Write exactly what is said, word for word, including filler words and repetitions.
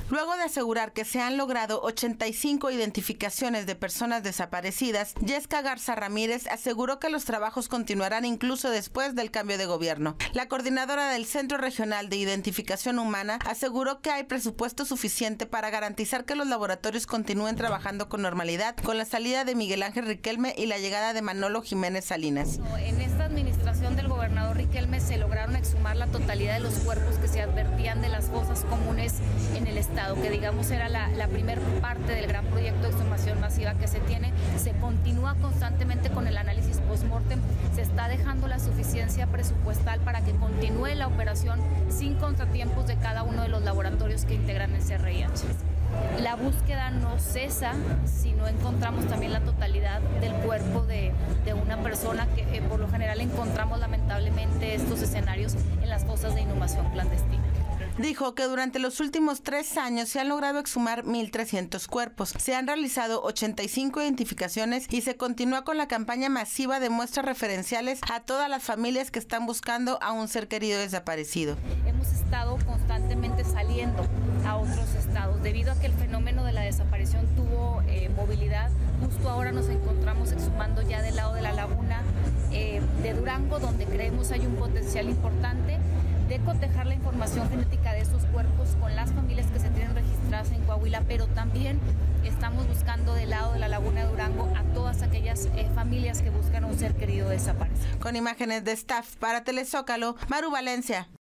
Luego de asegurar que se han logrado ochenta y cinco identificaciones de personas desaparecidas, Yesca Garza Ramírez aseguró que los trabajos continuarán incluso después del cambio de gobierno. La coordinadora del Centro Regional de Identificación Humana aseguró que hay presupuesto suficiente para garantizar que los laboratorios continúen trabajando con normalidad con la salida de Miguel Ángel Riquelme y la llegada de Manolo Jiménez Salinas. En esta administración del gobernador Riquelme se lograron exhumar la totalidad de los cuerpos que se advertían de las fosas comunes en el estado, que digamos era la, la primera parte del gran proyecto de exhumación masiva que se tiene. Se continúa constantemente con el análisis post-mortem, se está dejando la suficiencia presupuestal para que continúe la operación sin contratiempos de cada uno de los laboratorios que integran el C R I H. La búsqueda no cesa si no encontramos también la totalidad del cuerpo de, de una persona, que eh, por lo general encontramos lamentablemente estos escenarios en las fosas de inhumación clandestina. Dijo que durante los últimos tres años se han logrado exhumar mil trescientos cuerpos, se han realizado ochenta y cinco identificaciones y se continúa con la campaña masiva de muestras referenciales a todas las familias que están buscando a un ser querido desaparecido. Hemos estado constantemente saliendo a otros estados debido a que el fenómeno de la desaparición tuvo eh, movilidad. Justo ahora nos encontramos exhumando ya del lado de la laguna eh, de Durango, donde creemos hay un potencial importante de cotejar la información genética de esos cuerpos con las familias que se tienen registradas en Coahuila, pero también estamos buscando del lado de la laguna de Durango a todas aquellas eh, familias que buscan a un ser querido desaparecido. Con imágenes de staff para Telezócalo, Maru Valencia.